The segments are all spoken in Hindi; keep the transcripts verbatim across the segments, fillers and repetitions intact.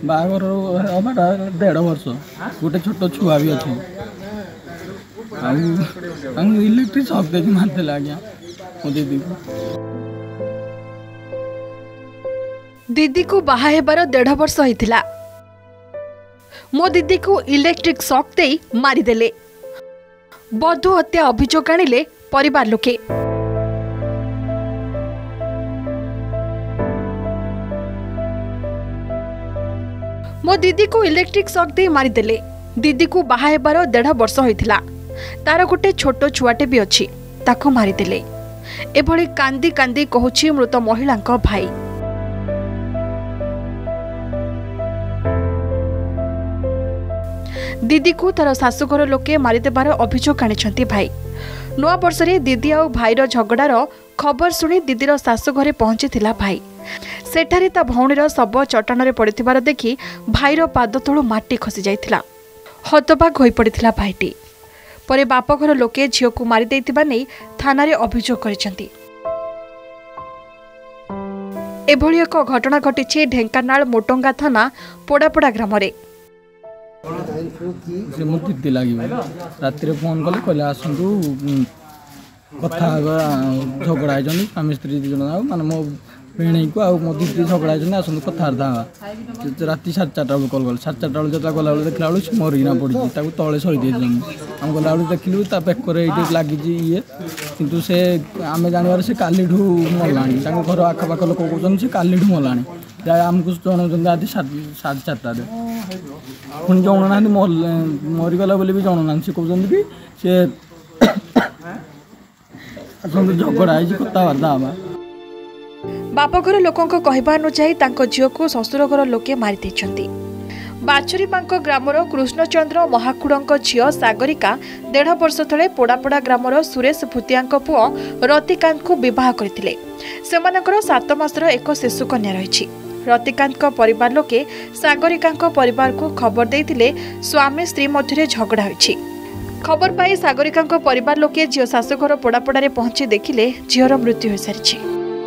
बागर हमारा डेढ़ वर्ष गोटे छोट छुआ भी अच्छे इलेक्ट्रिक शॉक दे मारते आज्ञा मो दीदी को दीदी को बाहा हेबार डेढ़ वर्ष होइथिला मो दीदी को इलेक्ट्रिक शॉक दे मारिदेले बधू हत्या अभियोग आनिले परिवार लोके। मो दीदी को इलेक्ट्रिक शॉक दे मारिदेले दीदी को बाहा हेबार डेढ़ वर्ष होइथिला तार गोटे छोट छुआटे भी अच्छी ताको मारिदेले एभली कांदी कांदी कहूछि मृत महिला भाई। दीदी को तार शाशुघर लोके मारिदेबार अभियोग आनिछंती भाई। नुआ वर्ष रे दीदी आ भाईर झगड़ार खबर शुणी दीदीर शाशुघरे पहुंचीथिला भाई। सेठारे ता भौणीर शव चट्टाण पड़िथिबार देखि भाईर पाद तळु माटी खसी जाइथिला हतबाक होई पड़िथिला भाईटी। परे बापघर लोके झियो को मारि देइथिबा नै थाना रे अभियोग करिसंती। एभली एक घटना घटिछि ढेंकानाल मोटंगा थाना पोड़ापोड़ा ग्राम रे। से मो दीदी लगे राति फोन कले कहले आसतु कथा झगड़ा स्वामी स्त्री दी जन माने मो भेणी को आ मो दीदी झगड़ा आसतु कथबार्ता हाँ राति साढ़े चार्टा बेल कल कल साढ़े चार्टा बेल जो गला देखला बेलू से मरिना पड़ी तले सही दे आम गला देखिलु बेकर ये लगी ये किंतु से आम जानवर से काली मरला घर आखपाख लोक कहते से काली मरला आमको जनाऊँ आज साढ़े चार्टा पुणी जणुना मरीगला भी जणुना से कहते कि सी झगड़ा कथबार्ता हाँ बापघर लोकों कहवा अनुसार झील को शशुर घर लोके मारी बाछुरीपांक ग्रामर कृष्णचंद्र महाकुड़ झील सागरिका डेढ़ वर्ष तले पोड़ापोड़ा ग्रामर सुरेश भूतिया पुओ रतिकांत को विवाह करथिले। सेमानकर सात मासर एक शिशु कन्या रही। रतिकांत परिवार लोके सागरिका परिवार को खबर देइथिले स्वामी स्त्री मध्य झगड़ा होइछि। खबर पाई सागरिका परिवार लोके झील शाशुघर पोड़ापोड़ा पहुंची देखिले झीर मृत्यु हो सारी।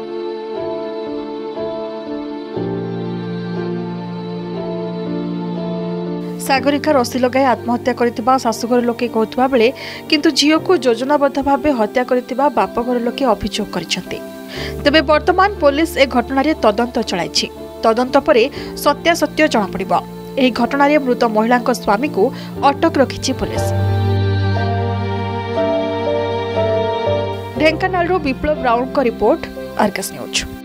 सागरिका रसी लगाई आत्महत्या करथिबा शाशुघर लोके कहथुबा बेले किंतु झील को योजनाबद्ध भाव हत्या करथिबा बापघर लोके अभियोग करिसंती। तेबे वर्तमान पुलिस ए घटना रे तदंत चलाइछि। तदंत परे सत्यासत्य जଣା पड़िबो। एही घटना रे मृत महिला स्वामी को अटक रखिछि पुलिस। ढेंकानाल रो विप्लव राउंड का रिपोर्ट आर्गस न्यूज।